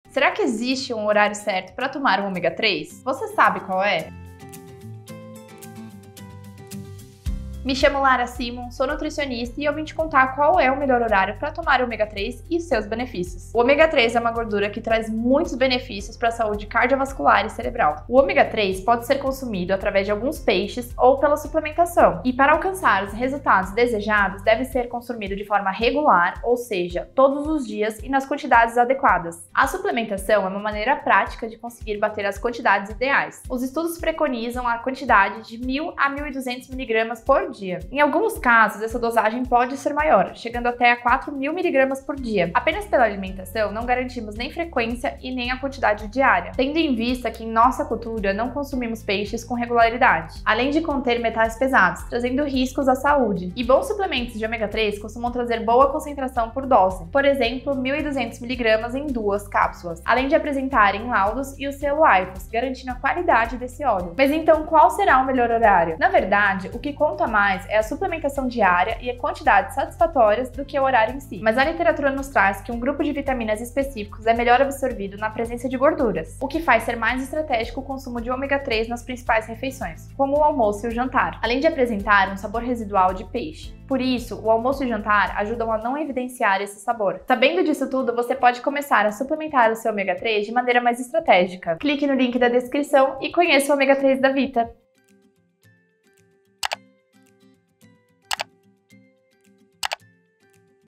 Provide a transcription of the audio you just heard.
Será que existe um horário certo para tomar o ômega 3? Você sabe qual é? Me chamo Lara Simon, sou nutricionista e eu vim te contar qual é o melhor horário para tomar o ômega 3 e seus benefícios. O ômega 3 é uma gordura que traz muitos benefícios para a saúde cardiovascular e cerebral. O ômega 3 pode ser consumido através de alguns peixes ou pela suplementação, e para alcançar os resultados desejados deve ser consumido de forma regular, ou seja, todos os dias e nas quantidades adequadas. A suplementação é uma maneira prática de conseguir bater as quantidades ideais. Os estudos preconizam a quantidade de 1.000 a 1.200 mg por dia. Em alguns casos, essa dosagem pode ser maior, chegando até a 4.000 mg por dia. Apenas pela alimentação, não garantimos nem frequência e nem a quantidade diária, tendo em vista que em nossa cultura não consumimos peixes com regularidade, além de conter metais pesados, trazendo riscos à saúde. E bons suplementos de ômega 3 costumam trazer boa concentração por dose, por exemplo, 1.200 mg em 2 cápsulas, além de apresentarem laudos e o selo IFOS, garantindo a qualidade desse óleo. Mas então, qual será o melhor horário? Na verdade, o que conta mais é a suplementação diária e a quantidade satisfatórias do que o horário em si. Mas a literatura nos traz que um grupo de vitaminas específicos é melhor absorvido na presença de gorduras, o que faz ser mais estratégico o consumo de ômega 3 nas principais refeições, como o almoço e o jantar, além de apresentar um sabor residual de peixe. Por isso, o almoço e o jantar ajudam a não evidenciar esse sabor. Sabendo disso tudo, você pode começar a suplementar o seu ômega 3 de maneira mais estratégica. Clique no link da descrição e conheça o ômega 3 da Vita.